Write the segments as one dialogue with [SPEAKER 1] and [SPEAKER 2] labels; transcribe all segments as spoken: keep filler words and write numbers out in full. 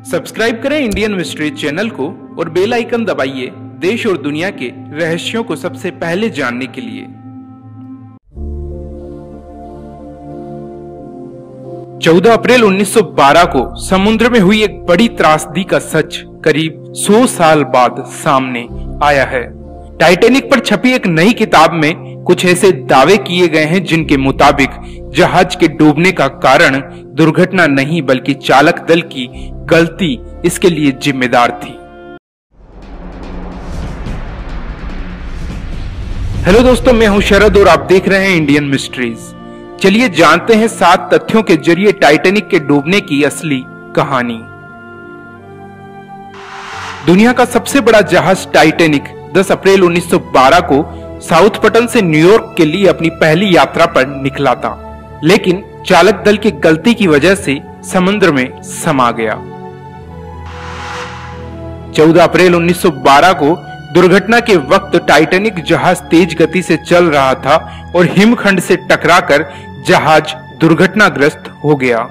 [SPEAKER 1] Subscribe करें Indian mystery channel को और बेल आइकन दबाइए देश और दुनिया के रहस्यों को सबसे पहले जानने के लिए। चौदह अप्रैल उन्नीस सौ बारह को समुद्र में हुई एक बड़ी त्रासदी का सच करीब सौ साल बाद सामने आया है। टाइटैनिक पर छपी एक नई किताब में कुछ ऐसे दावे किए गए हैं जिनके मुताबिक जहाज के डूबने का कारण दुर्घटना नहीं बल्कि चालक दल की गलती इसके लिए जिम्मेदार थी। हेलो दोस्तों, मैं हूं शरद और आप देख रहे हैं इंडियन मिस्ट्रीज। चलिए जानते हैं सात तथ्यों के जरिए टाइटैनिक के डूबने की असली कहानी। दुनिया का सबसे बड़ा जहाज टाइटैनिक दस अप्रैल उन्नीस सौ बारह को साउथपटन से न्यूयॉर्क के लिए अपनी पहली यात्रा पर निकला था, लेकिन चालक दल की गलती की वजह से समुद्र में समा गया। चौदह अप्रैल उन्नीस सौ बारह को दुर्घटना के वक्त टाइटैनिक जहाज तेज गति से चल रहा था और हिमखंड से टकराकर जहाज दुर्घटनाग्रस्त हो गया।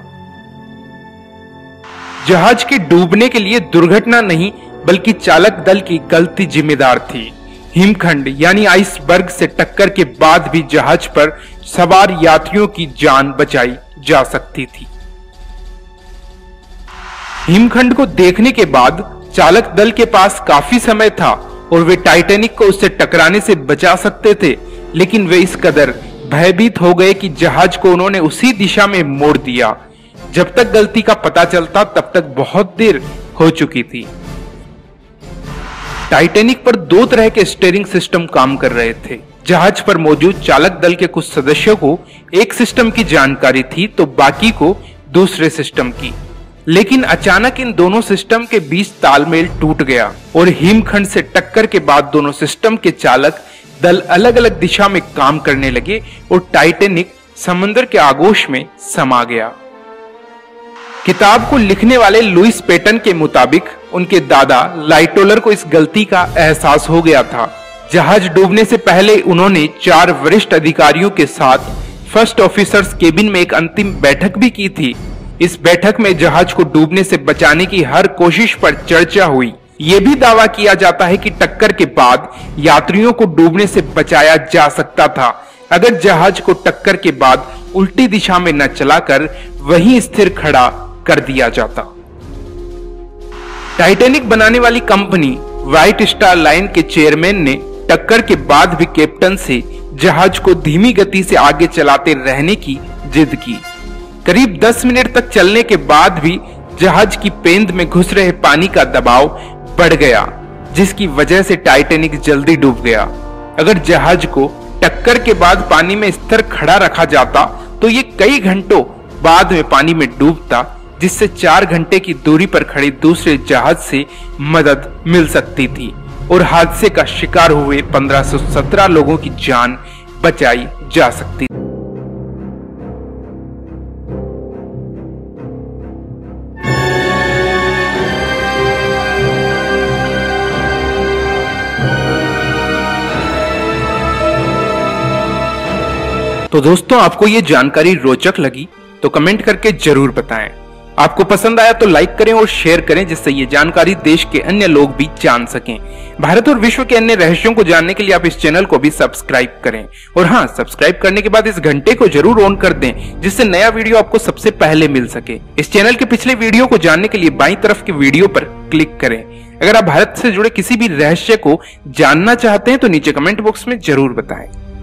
[SPEAKER 1] जहाज के डूबने के लिए दुर्घटना नहीं बल्कि चालक दल की गलती जिम्मेदार थी। हिमखंड यानी आइसबर्ग से टक्कर के बाद भी जहाज पर सवार यात्रियों की जान बचाई जा सकती थी। हिमखंड को देखने के बाद चालक दल के पास काफी समय था और वे टाइटैनिक को उससे टकराने से बचा सकते थे, लेकिन वे इस कदर भयभीत हो गए कि जहाज को उन्होंने उसी दिशा में मोड़ दिया। जब तक गलती का पता चलता तब तक बहुत देर हो चुकी थी। टाइटैनिक पर दो तरह के स्टीयरिंग सिस्टम काम कर रहे थे। जहाज पर मौजूद चालक दल के कुछ सदस्यों को एक सिस्टम की जानकारी थी तो बाकी को दूसरे सिस्टम की, लेकिन अचानक इन दोनों सिस्टम के बीच तालमेल टूट गया और हिमखंड से टक्कर के बाद दोनों सिस्टम के चालक दल अलग अलग दिशा में काम करने लगे और टाइटैनिक समुद्र के आगोश में समा गया। किताब को लिखने वाले लुइस पेटन के मुताबिक उनके दादा लाइटोलर को इस गलती का एहसास हो गया था। जहाज डूबने से पहले उन्होंने चार वरिष्ठ अधिकारियों के साथ फर्स्ट ऑफिसर्स केबिन में एक अंतिम बैठक भी की थी। इस बैठक में जहाज को डूबने से बचाने की हर कोशिश पर चर्चा हुई। यह भी दावा किया जाता है कि टक्कर के बाद यात्रियों को डूबने से बचाया जा सकता था अगर जहाज को टक्कर के बाद उल्टी दिशा में न चलाकर वहीं स्थिर खड़ा कर दिया जाता। टाइटैनिक बनाने वाली कंपनी व्हाइट स्टार लाइन के चेयरमैन ने टक्कर के बाद भी कैप्टन से जहाज को धीमी गति से आगे चलाते रहने की जिद की। करीब दस मिनट तक चलने के बाद भी जहाज की पेंद में घुस रहे पानी का दबाव बढ़ गया, जिसकी वजह से टाइटैनिक जल्दी डूब गया। अगर जहाज को टक्कर के बाद पानी में स्थिर खड़ा रखा जाता तो ये कई घंटों बाद में पानी में डूबता, जिससे चार घंटे की दूरी पर खड़े दूसरे जहाज से मदद मिल सकती थी और हादसे का शिकार हुए पंद्रह सौ सत्रह लोगों की जान बचाई जा सकती थी। तो दोस्तों, आपको ये जानकारी रोचक लगी तो कमेंट करके जरूर बताएं। आपको पसंद आया तो लाइक करें और शेयर करें, जिससे ये जानकारी देश के अन्य लोग भी जान सकें। भारत और विश्व के अन्य रहस्यों को जानने के लिए आप इस चैनल को भी सब्सक्राइब करें और हाँ, सब्सक्राइब करने के बाद इस घंटे को जरूर ऑन कर दें, जिससे नया वीडियो आपको सबसे पहले मिल सके। इस चैनल के पिछले वीडियो को जानने के लिए बाईं तरफ के वीडियो पर क्लिक करें। अगर आप भारत से जुड़े किसी भी रहस्य को जानना चाहते हैं तो नीचे कमेंट बॉक्स में जरूर बताएं।